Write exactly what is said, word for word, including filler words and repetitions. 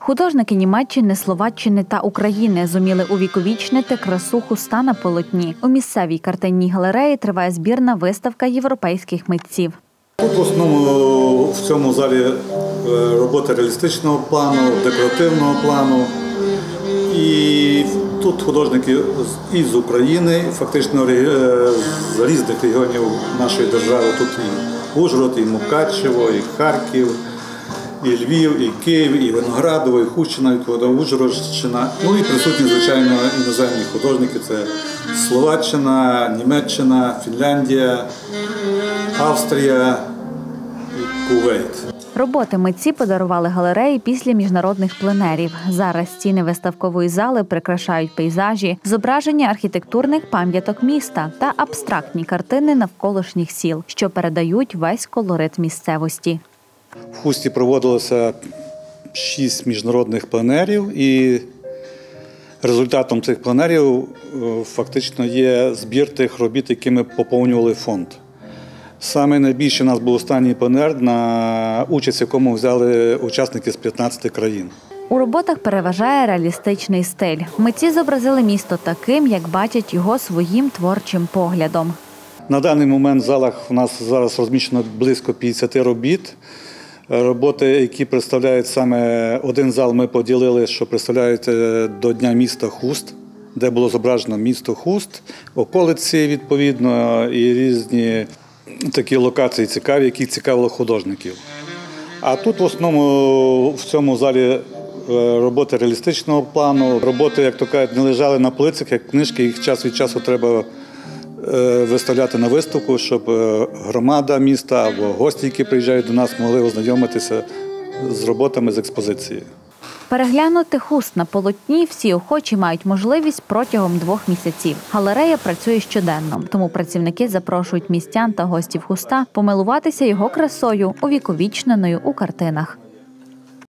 Художники Німеччини, Словаччини та України зуміли увіковічнити красу хуста на полотні. У місцевій картинній галереї триває збірна виставка європейських митців. Тут в основному в цьому залі роботи реалістичного плану, декоративного плану. І тут художники і з України, фактично з різних регіонів нашої держави. Тут і Ужгород, і Мукачево, і Харків, і Львів, і Київ, і Виноградово, і Хустчина, і Ужгородщина. Ну і присутні, звичайно, іноземні художники – це Словаччина, Німеччина, Фінляндія, Австрія і Кувейт. Роботи митці подарували галереї після міжнародних пленерів. Зараз стіни виставкової зали прикрашають пейзажі, зображення архітектурних пам'яток міста та абстрактні картини навколишніх сіл, що передають весь колорит місцевості. В Хусті проводилося шість міжнародних пленерів, і результатом цих пленерів фактично є збір тих робіт, які ми поповнювали фонд. Саме найбільше у нас був останній пленер, на участь в якому взяли учасники з п'ятнадцяти країн. У роботах переважає реалістичний стиль. Митці зобразили місто таким, як бачать його своїм творчим поглядом. На даний момент в залах у нас зараз розміщено близько п'ятдесят робіт. Роботи, які представляють саме один зал, ми поділили, що представляють до Дня міста Хуст, де було зображено місто Хуст, околиці відповідно і різні такі локації цікаві, які цікавили художників. А тут в основному в цьому залі роботи реалістичного плану, роботи, як то кажуть, не лежали на полицях, як книжки, їх час від часу треба виставляти на виставку, щоб громада міста або гості, які приїжджають до нас, могли ознайомитися з роботами з експозиції. Переглянути хуст на полотні всі охочі мають можливість протягом двох місяців. Галерея працює щоденно, тому працівники запрошують містян та гостів Хуста помилуватися його красою, увіковічненою у картинах.